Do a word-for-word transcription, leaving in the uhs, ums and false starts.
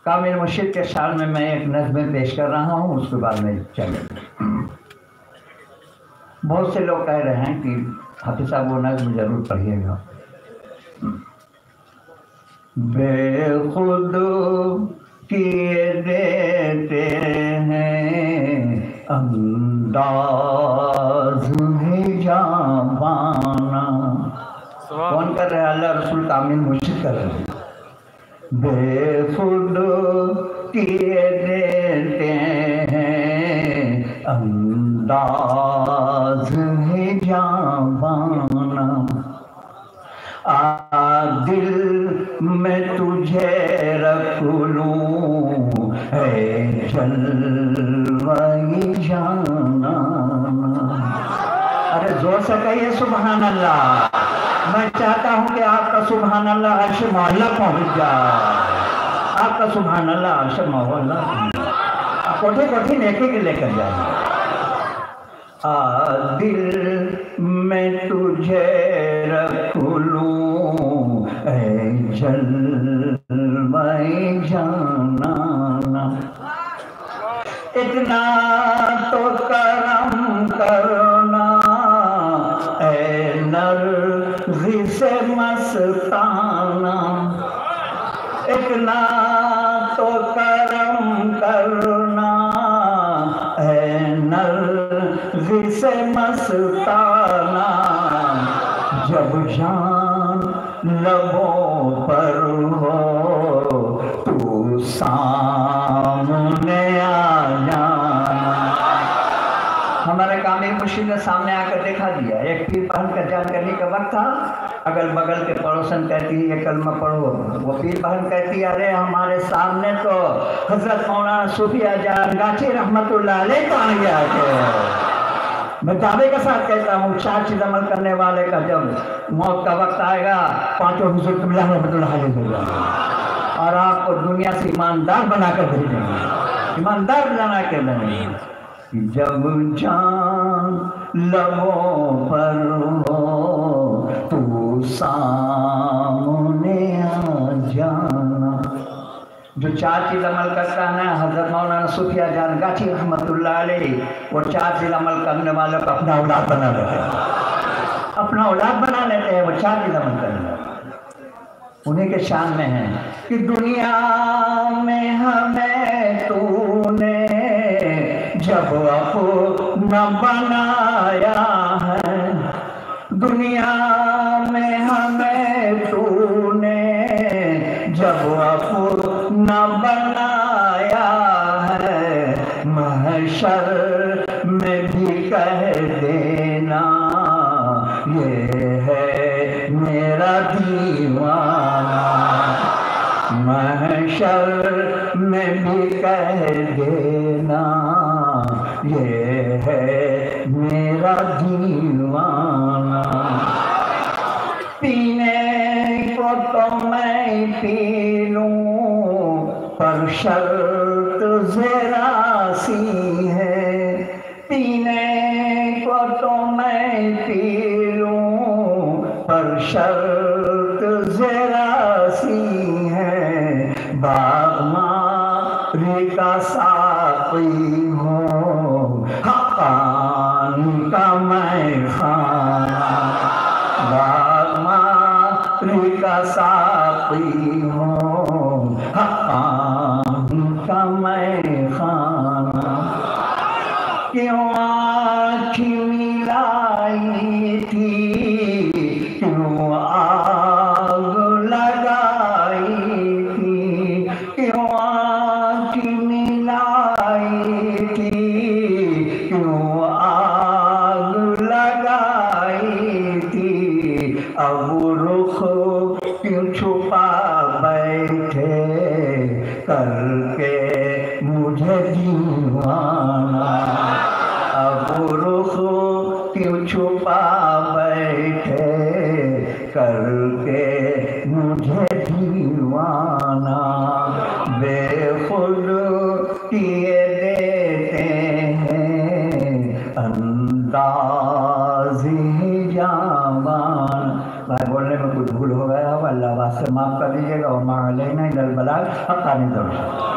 कामिल मुर्शिद के शान में मैं एक नज़्म पेश कर रहा हूँ, उसके बाद में चले। बहुत से लोग कह रहे हैं कि हाफिज़ साहब वो नज़्म ज़रूर पढ़िएगा। बेखुद किए देते हैं अंदाज़ है जावाना। कौन कर रहे हैं? अल्लाह रसूल कामिल मुर्शिद कर रहे हैं। बेखुद किए देते हैं अंदाज़ है जावाना। आ दिल में तुझे रख लूं है जलवाई जाना। अरे जोर से कहिए सुभान अल्लाह। मैं चाहता हूं कि आपका सुभान अल्लाह अर्श मौला पहुंच जाए। आपका सुभान अल्लाह अर्श मौला कोठी कोठी लेके के लेकर जाए। आ दिल में तुझे रख लूं ऐ जलवाए जाना। इतना तो करम करना ऐ नर्ज़ी से मस्ताना। इतना तो करम करना ऐ नर्ज़ी से मस्ताना। जब जान लबों पर हो तू सामने आ जाना। हमारे कामिल मुर्शिद ने सामने आकर दिखा दिया। एक पीर बहन का जान करने का वक्त था। अगल बगल के पड़ोसन कहती है ये कलमा पढ़ो। वो पीर बहन कहती है अरे हमारे सामने तो हजरत मौलाना सूफिया जान गाची रहमतुल्लाह अलैह को आ गया है। मैं दावे के साथ कहता हूँ चार चीज अमल करने वाले का जब मौत का वक्त आएगा पांचों हुजूर क़िबला रहमतुल्लाह अलैह हो जाएगा और आपको दुनिया से ईमानदार बनाकर भेजेंगे। ईमानदार बना के भेजेंगे। जब जान लबों पर हो तू सामने आ जाना। जो चार चीज अमल करता है ना हजरत मौलाना सूफिया जान गाची रहमतुल्लाह अलैह, वो चार चीज अमल करने वालों को अपना औलाद बना लेते हैं। अपना औलाद बना लेते हैं वो चार चीज अमल करने वाले। उन्हीं के शान में है कि दुनिया में हमें तूने जब अपना बनाया है। दुनिया में हमें तूने जब अपना बनाया है। महशर में भी कह देना ये है मेरा दीवाना। महशर में भी कह देना ये है मेरा दीवाना। पीने को तो मैं पी लूं पर शर्त ज़रा सी है। पीने को तो मैं पी लूं पर शर्त ज़रा सी है। बाग़मारी का साक़ी हूँ हक़ान का मैं खाना। बाग़मारी का साक़ी हूँ हक़ान का मैं खाना। क्यों आँख मिलाई थी क्यों आग लगाई थी। क्यों आँख मिलाई थी क्यों आग लगाई थी। अब रुख क्यों छुपा बैठे करके मुझे दीवाना। अब रुख क्यों छुपा बैठे करके मुझे दीवाना। बेखुद किए देते हैं अंदाज़ ही जावाना। भाई बोलने में कुछ भूल हो गया हो अल्लाह वास्ते معاف کر دیجیے گا. وما علینا الا البلاغ. حقانی ضرور.